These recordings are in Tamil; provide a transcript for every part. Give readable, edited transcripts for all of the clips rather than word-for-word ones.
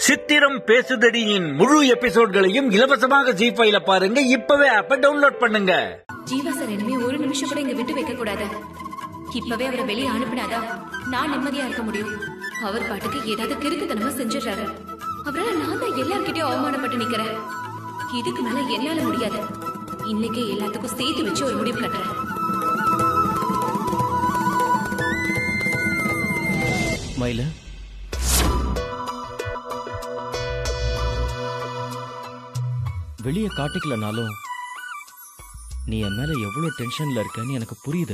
சித்திரம் பேசுதடியின் முழு எபிசோட்களையும் இலவசமாக ஜீ ஃபைல பாருங்க. இப்பவே ஆப்பை டவுன்லோட் பண்ணுங்க. ஜீவா சார் இனிமே ஒரு நிமிஷம் கூட இங்க விட்டு வைக்க கூடாது. இப்பவே அவரை வெளியே அனுப்பினாதான் நான் நிம்மதியா இருக்க முடியும். அவர் பாட்டுக்கு ஏதாவது கிறுக்குத்தனமா செஞ்சிடறாரு. அவரால் நான் தான் எல்லார்கிட்டயும் அவமானப்பட்டு நிக்கிறேன். இதுக்கு மேல என்னால முடியாது. இன்னைக்கே எல்லாத்துக்கும் சேர்த்து வச்சு ஒரு முடிவு கட்டுறேன். மயில, வெளியே காட்டிக்கலனாலும் நீ என் மேல எவ்வளவு டென்ஷன்ல இருக்கன்னு எனக்கு புரியுது.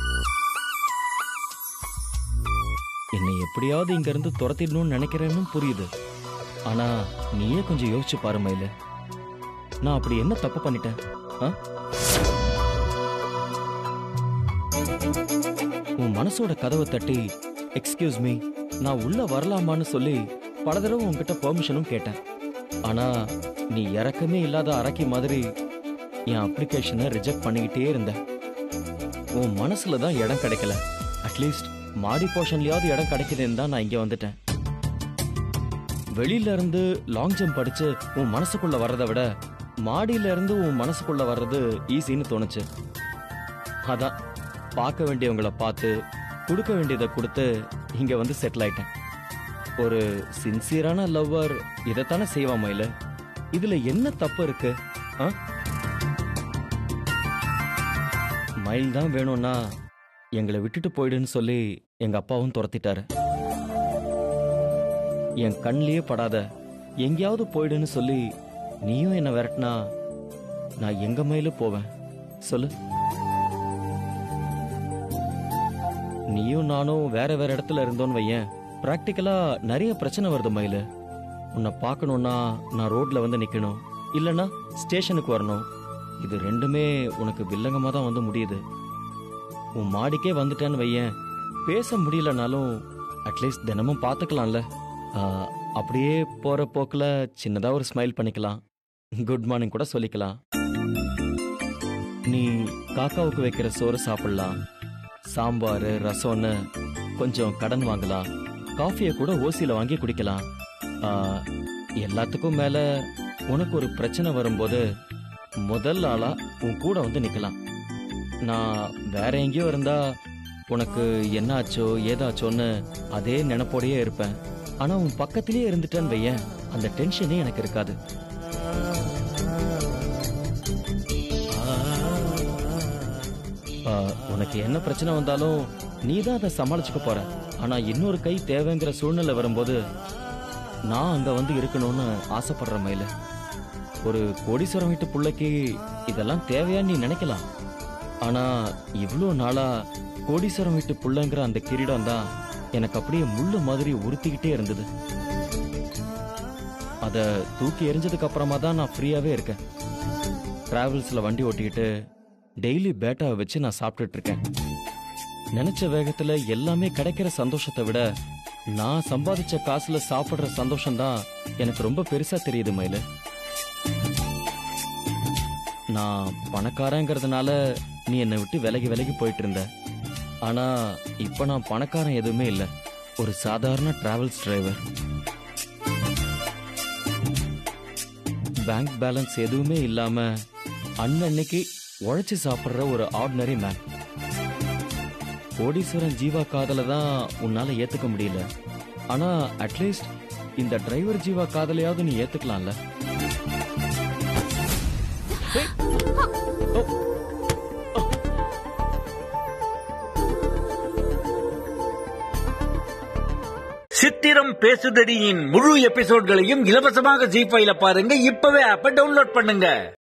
என்னை எப்படியாவது இங்க இருந்து துரத்திடணும்னு நினைக்கிறேன்னு புரியுது. ஆனா நீயே கொஞ்சம் யோசிச்சு பாரு மயில, நான் அப்படி என்ன தப்பு பண்ணிட்டேன்? உன் மனசோட கதவை தட்டி எக்ஸ்கியூஸ் மீ, நான் உள்ள வரலாமான்னு சொல்லி பல தடவை உன்கிட்ட பெர்மிஷனும் கேட்டேன். ஆனா நீ இறக்கமே இல்லாத அரக்கி மாதிரி என் அப்ளிகேஷனை ரிஜெக்ட் பண்ணிக்கிட்டே இருந்த. உன் மனசுல தான் இடம் கிடைக்கல. அட்லீஸ்ட் மாடி போர்ஷன்லயாவது இடம் கிடைக்குதுன்னு தான் நான் இங்க வந்துட்டேன். வெளியில இருந்து லாங் ஜம்ப் படிச்சு உன் மனசுக்குள்ள வர்றதை விட மாடியில இருந்து உன் மனசுக்குள்ள வர்றது ஈஸின்னு தோணுச்சு. அதான் பார்க்க வேண்டியவங்களை பார்த்து கொடுக்க வேண்டியதை கொடுத்து இங்க வந்து செட்டில் ஆயிட்டேன். ஒரு சின்சியரான லவ்வர் இதைத்தானே செய்வான் மயில. இதுல என்ன தப்பு இருக்கு? மயில் தான் வேணும்னா எங்களை விட்டுட்டு போயிடுன்னு சொல்லி எங்க அப்பாவும் துரத்திட்டாரு. என் கண்ணிலேயே படாத எங்கேயாவது போயிடுன்னு சொல்லி நீயும் என்ன விரட்டினா நான் எங்க மயில போவேன் சொல்லு? நீயும் நானும் வேற வேற இடத்துல இருந்தோன்னு வையேன், பிராக்டிக்கலா நிறைய பிரச்சனை வருது மயில. உன்னை பார்க்கணும்னா நான் ரோட்ல வந்து நிக்கணும், இல்லைன்னா ஸ்டேஷனுக்கு வரணும். இது ரெண்டுமே உனக்கு வில்லங்கமா தான் வந்து முடியுது. உன் மாடிக்கே வந்துட்டேன்னு வையேன், பேச முடியலனாலும் அட்லீஸ்ட் தினமும் பார்த்துக்கலாம்ல. அப்படியே போற போக்குல சின்னதா ஒரு ஸ்மைல் பண்ணிக்கலாம், குட் மார்னிங் கூட சொல்லிக்கலாம். நீ காக்காவுக்கு வைக்கிற சோறு சாப்பிடலாம், சாம்பார் ரசம்னு கொஞ்சம் கடன் வாங்கலாம், காஃபியை கூட ஓசியில வாங்கி குடிக்கலாம். எல்லாத்துக்கும் மேல உனக்கு ஒரு பிரச்சனை வரும்போது முதல் ஆளா உன் கூட வந்து நிக்கலாம். நான் வேற எங்கேயோ இருந்தா உனக்கு என்ன ஆச்சோ ஏதாச்சோன்னு அதே நினைப்போடையே இருப்பேன். ஆனா உன் பக்கத்திலேயே இருந்துட்டேன்னு வையேன், அந்த டென்ஷனே எனக்கு இருக்காது. உனக்கு என்ன பிரச்சனை வந்தாலும் நீ தான் அதை சமாளிச்சுக்க போற. ஆனா இன்னொரு கை தேவைங்கிற சூழ்நிலை வரும்போது நான் அங்க வந்து இருக்கணும்னு ஆசைப்படுற மயில. ஒரு கோடீஸ்வரம் வீட்டு பிள்ளைக்கு இதெல்லாம் தேவையான்னு நீ நினைக்கலாம். ஆனா இவ்வளோ நாளா கோடீஸ்வரம் வீட்டு பிள்ளைங்கிற அந்த கிரீடம் தான் எனக்கு அப்படியே முள்ளு மாதிரி உறுத்திக்கிட்டே இருந்தது. அதை தூக்கி எரிஞ்சதுக்கு அப்புறமா தான் நான் ஃப்ரீயாவே இருக்கேன். டிராவல்ஸ்ல வண்டி ஓட்டிக்கிட்டு டெய்லி பேட்டாவை வச்சு நான் சாப்பிட்டுட்டு இருக்கேன். நினைச்ச வேகத்துல எல்லாமே கிடைக்கிற சந்தோஷத்தை விட நான் சம்பாதிச்ச காசுல சாப்பிடுற சந்தோஷம் தான் எனக்கு ரொம்ப பெருசா தெரியுது மயில. நான் பணக்காரங்கிறதுனால நீ என்னை விட்டு விலகி விலகி போயிட்டு இருந்த. ஆனா இப்ப நான் பணக்காரன் எதுவுமே இல்லை, ஒரு சாதாரண டிராவல்ஸ் டிரைவர். பேங்க் பேலன்ஸ் எதுவுமே இல்லாம அன்னன்னைக்கு உழைச்சு சாப்பிடுற ஒரு ஆர்டினரி மேன். கோடீஸ்வரன் ஜீவா காதலை தான் உன்னால ஏத்துக்க முடியல. ஆனா அட்லீஸ்ட் இந்த டிரைவர் ஜீவா காதலையாவது நீ ஏத்துக்கலாம்ல? சித்திரம் பேசுதடியின் முழு எபிசோட்களையும் இலவசமாக ஜீ ஃபைல பாருங்க. இப்பவே ஆப்பை டவுன்லோட் பண்ணுங்க.